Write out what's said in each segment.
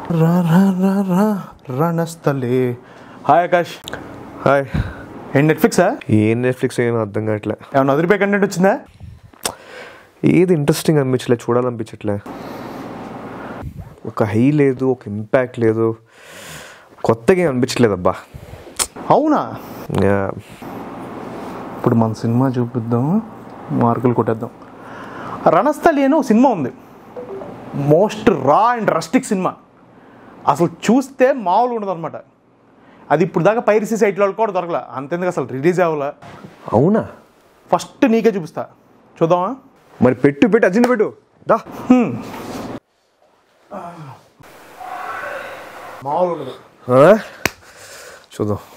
Ranasthali. Hi Akash. Hi. ఏం నెట్ఫ్లిక్సా? ఏం Netflix ఏమో అర్థం కావట్లే. ఏమన్నా అదిరిపోయి కంటెంట్ వచ్చిందా? ఏది ఇంట్రెస్టింగ్ అనిపించలే, చూడాలనిపించట్లే. ఒక హై లేదు, ఒక ఇంపాక్ట్ లేదు, కొత్తగా ఏం అనిపించలేదు అబ్బా. అవునా? ఇప్పుడు మన సినిమా చూపిద్దాం, మార్కులు కొట్టేద్దాం. రణస్థలి అని ఒక సినిమా ఉంది, మోస్ట్ రా అండ్ రస్టిక్ సినిమా. అసలు చూస్తే మామూలుగా ఉండదు అనమాట. అది ఇప్పుడు దాకా పైరసీ సైట్లో కూడా దొరకలే, అంతెందుకు అసలు రిలీజ్ అవ్వాలా. అవునా? ఫస్ట్ నీకే చూపిస్తా, చూద్దామా? మరి పెట్టు అర్జెంట్ పెట్టు దా. మామూలు ఉండదు, చూద్దాం.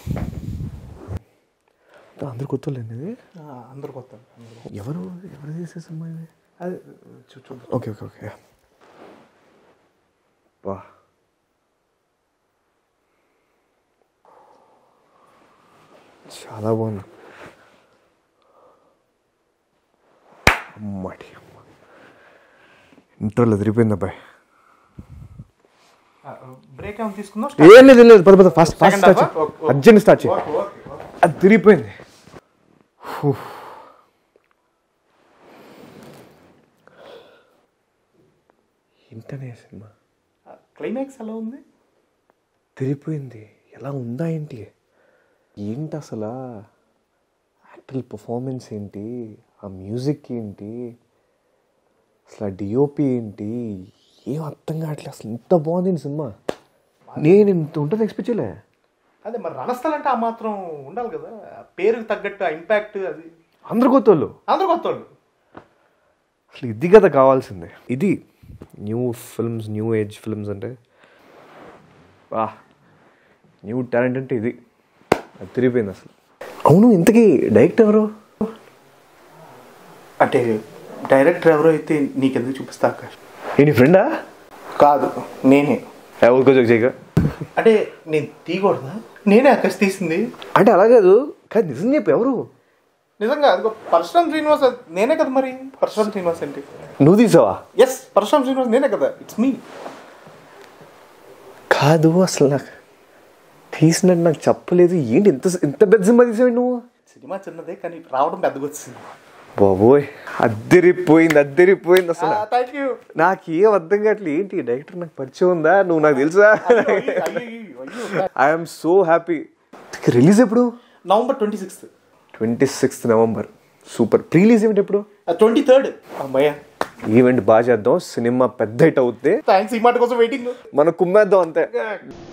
అందరు కొత్తలేండి ఇది. అందరు కొత్త. ఎవరు చేసే సినిమా ఇది? అది చూద్దాం. ఓకే వా, చాలా బాగుంది. అమ్మాటి ఇంటర్లో తిరిగిపోయింది అబ్బాయి. బ్రేక్ ఏమైనా తీసుకుందాం? ఏం లేదు, పద ఫాస్ట్ అర్జెంట్ స్టార్ట్ చేయి. అది తిరిగిపోయింది. ఏంటనే సినిమా క్లైమాక్స్ ఎలా ఉంది? తిరిగిపోయింది. ఎలా ఉందా ఏంటి అసలు? యాక్చువల్ పర్ఫార్మెన్స్ ఏంటి, ఆ మ్యూజిక్ ఏంటి, అసలు ఆ డిఓపి ఏంటి, ఏం అర్థం కావట్లేదు. అసలు ఇంత బాగుంది సినిమా. నేను ఇంత ఉంటుంది ఎక్స్పెక్ట్ చేయలే. అదే మరి రణస్థలి అంటే ఆ మాత్రం ఉండాలి కదా, పేరుకి తగ్గట్టు ఆ ఇంపాక్ట్. అది అందరు కొత్త వాళ్ళు. అసలు ఇది కదా కావాల్సిందే. ఇది new films, new age films అంటే న్యూ టాలెంట్ అంటే ఇది. అది తిరిగిపోయింది అసలు. అవును, ఇంతకీ డైరెక్టర్ ఎవరు? అంటే డైరెక్టర్ ఎవరో అయితే నీకెందుకు చూపిస్తా ఆకాష్? నీ ఫ్రెండా? కాదు, నేనే. ఊరుకోజోక్ చేయగా. అంటే నేను తీయకూడదా? నేనే ఆకాష్ తీసింది. అంటే అలా కాదు, కానీ నిజం చెప్పు, ఎవరు? నిజంగా అదిగో పరశురామ్ శ్రీనివాస్. నేనే కదా మరి పరశురామ్ శ్రీనివాస్ అంటే. నువ్వు తీసావా? ఎస్, పరశురామ్ శ్రీనివాస్ నేనే కదా, ఇట్స్ మీ. కాదు, అసలు నాకు తీసినట్టు నాకు చెప్పలేదు. ఏంటి ఇంత పెద్ద సినిమా తీసావు నువ్వు? సినిమా చిన్నదే కానీ రావడం పెద్దగా వచ్చింది. బాబోయ్, అద్దరిపోయింది అసలు. Thank you. నాకేం అర్థం కావట్లేదు. ఏంటి డైరెక్టర్ నాకు పరిచయం ఉందా? నువ్వు నాకు తెలుసా? I'm so happy. రిలీజ్ ఎప్పుడు? November 26th. 26th November. Super. Pre release event ఎప్పుడు? 23rd. అమ్మయ్య, ఈవెంట్ బాగా చేద్దాం, సినిమా పెద్ద హిట్ అవుతుంది. థ్యాంక్స్, ఈ మాట కోసం వెయిటింగ్. మనం కుమ్మేద్దాం అంతే.